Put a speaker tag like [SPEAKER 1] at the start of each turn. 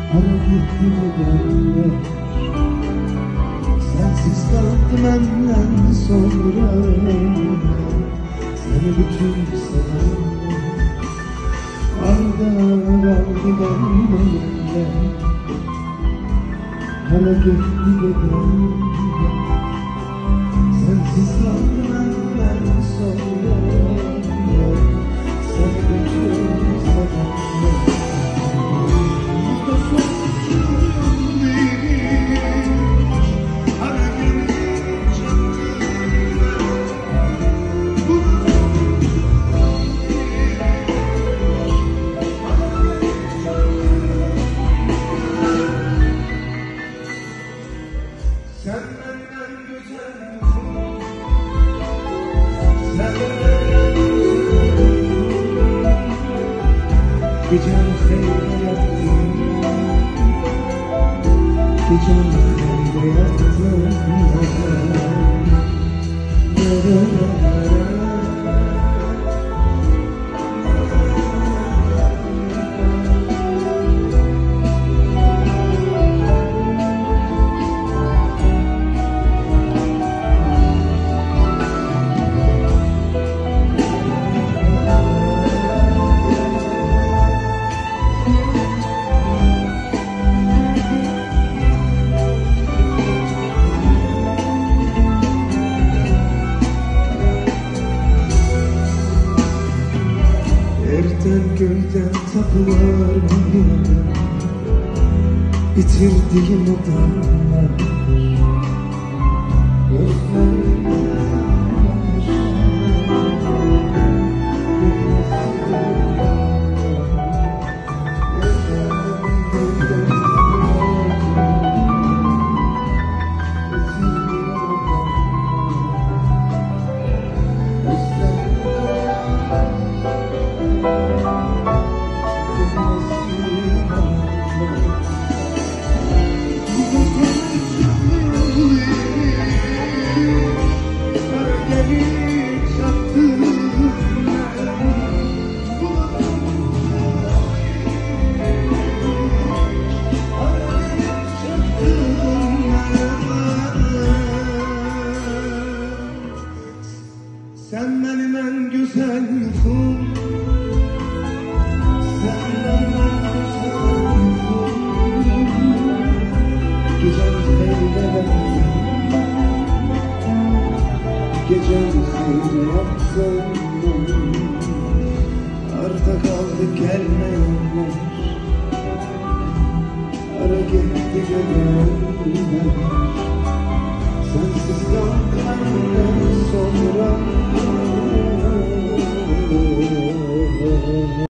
[SPEAKER 1] Ara gitti gidenler, sensiz kaldım benden sonra. Seni bütün sevenler arda kaldı benimle. Ara gitti gidenler, sensiz kaldım benden sonra. Seni bütün sevenler sen benden güzel, sen benden gecem seyre yattım, gecem seyre yattım. Yerden gölden tapılar bana, bitirdiğim odanlar. Sen benim en güzel uykum, sen benim en güzel uykum. Gecem seyre yattım, gecem seyre yattım. Arda kaldı gelmeyenler, ara gitti gidenler. Sensiz kaldım benden sonra.